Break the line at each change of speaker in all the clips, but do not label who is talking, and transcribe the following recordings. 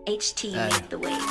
HT make the wave.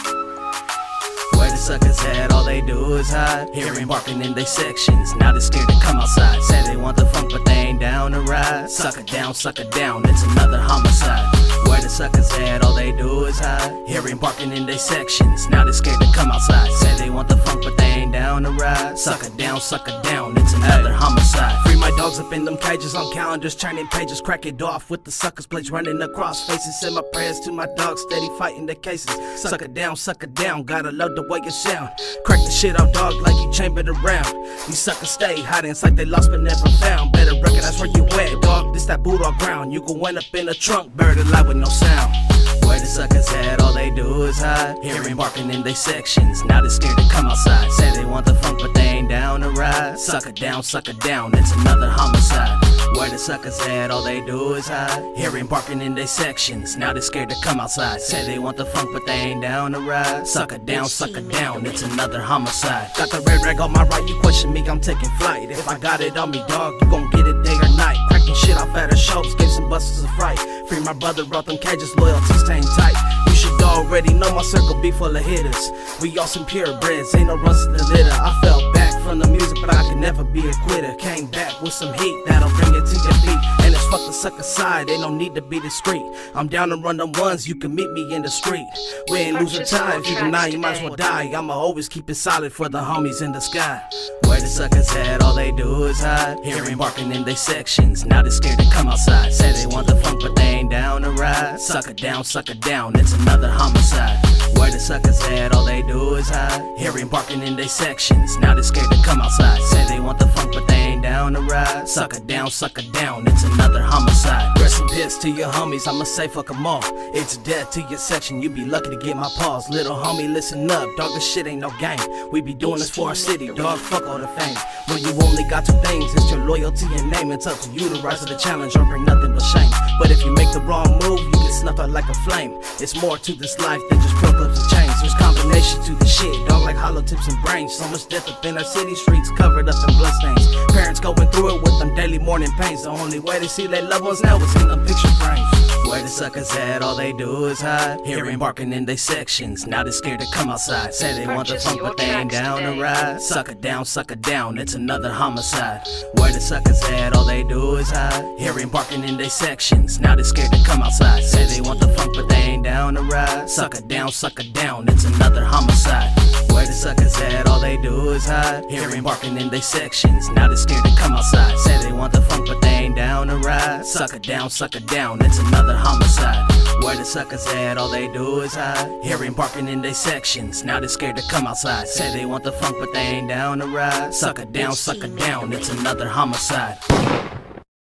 Where the suckers at, all they do is hide. Hear him barking in they sections, now they scared to come outside. Say they want the funk, but they ain't down to ride. Sucker down, it's another homicide. Where the suckers at, all they do is hide. Hear him barking in they sections, now they scared to come outside. Say they want the funk, but they ain't down to ride. Sucker down, it's another homicide. Free my dogs up in them cages, on calendars, turning pages. Crack it off with the suckers' plates running across faces. Send my prayers to my dogs, steady fighting the cases. Sucker down, gotta love the way you sound. Crack the shit out, dog, like you chambered around. These suckers stay hiding, it's like they lost but never found. Better recognize where you at, dog, this that bulldog ground. You gon' end up in a trunk, buried alive with no sound. Where the suckers at, all they do is hide. Hear him barking in they sections, now they scared to come outside. Say they want the funk, but they ain't down to ride. Sucker down, it's another homicide. Where the suckers at, all they do is hide. Hear him barking in they sections, now they scared to come outside. Say they want the funk, but they ain't down to ride. Sucker down, it's another homicide. Got the red rag on my right, you question me, I'm taking flight. If I got it on me, dog, you gon' get it day or night. Cracking shit off at the shows, gave some busters a fright. Free my brother, brought them cages, loyalty staying tight. You should already know my circle be full of hitters. We all some purebreds, ain't no runs to the litter. I fell back from the music, but I could never be a quitter. Came back with some heat, that'll bring it to your feet. And it's fuck the sucker side, ain't no need to be discreet. I'm down to run them ones, you can meet me in the street. We ain't losing time, if you deny you might as well die. I'ma always keep it solid for the homies in the sky. Where the suckers at, all they do is hide. Hear him barking in they sections, now they scared to come outside. Say they want the funk, but they ain't down to ride. Sucker down, it's another homicide. Where the suckers at, all they do is hide. Hear him barking in they sections, now they scared to come outside. Say they want the funk, but they ain't down to ride. Sucker down, it's another homicide. Rest in peace to your homies, I'ma say fuck them all. It's death to your section, you be lucky to get my paws. Little homie, listen up, dog, this shit ain't no game. We be doing this for our city, dog, fuck all the fame. When you only got two things, it's your loyalty and name. It's up to you to rise to the challenge or bring nothing but shame. But if you make the wrong move, you get snuffed out like a flame. It's more to this life than just pro clips and chains. There's combination to the shit, dog, like hollow tips and brains. So much death up in our city streets, covered up in bloodstains. Parents going through it with them daily morning pains. The only way they see their loved ones now is in them picture frames. Where the suckers at, all they do is hide. Hear him barking in they sections, now they scared to come outside. Say they want the funk, but they ain't down to ride. Sucker down, it's another homicide. Where the suckers at, all they do is hide. Hear him barking in they sections, now they scared to come outside. Say they want the funk, but they ain't down to ride. Sucker down, it's another homicide. Where the suckers at, all they do is hide. Hear him barking in they sections, now they scared to come outside. Say they want the funk, but they ain't down to ride. Sucker down, it's another homicide. Where the suckers at, all they do is hide. Hear him barking in they sections, now they scared to come outside. Say they want the funk, but they ain't down to ride. Sucker down, it's another homicide.